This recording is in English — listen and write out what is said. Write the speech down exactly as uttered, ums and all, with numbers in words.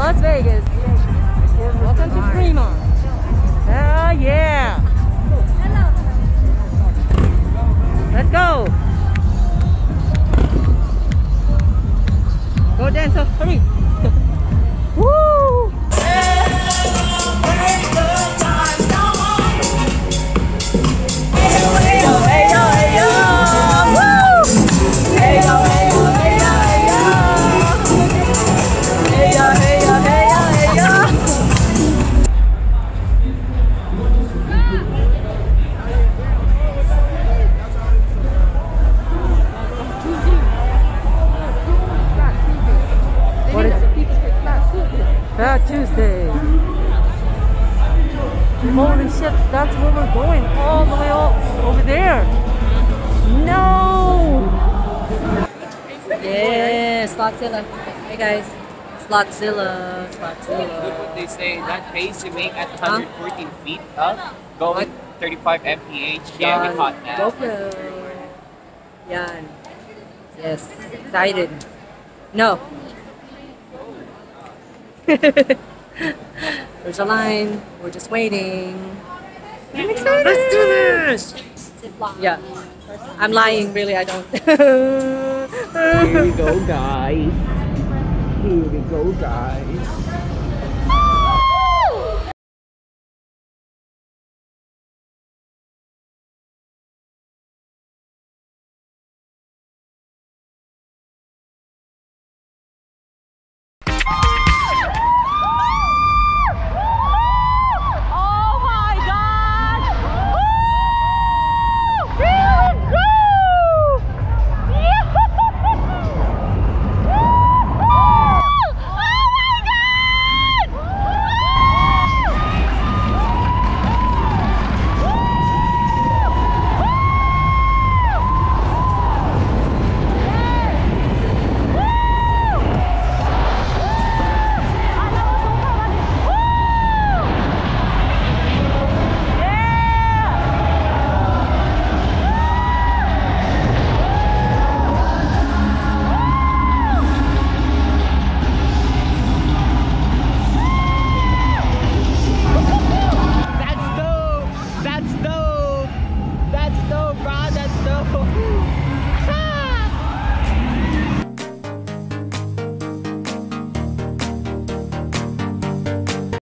Las Vegas. Welcome to Fremont. Oh yeah. Let's go. Go dancer, hurry. Woo! Fat Tuesday. Holy shit, that's where we're going. All the way up over there. No! Yeah, Slotzilla. Hey guys. Slotzilla. Slotzilla. Look what they say, that pace you make at one hundred fourteen huh? feet up, going thirty-five miles per hour. Yeah, we caught that. GoPro. Yan. Yes, excited. No. There's a line. We're just waiting. I'm excited. Let's do this! Zipline. Yeah. I'm lying, really, I don't. Here we go, guys. Here we go, guys.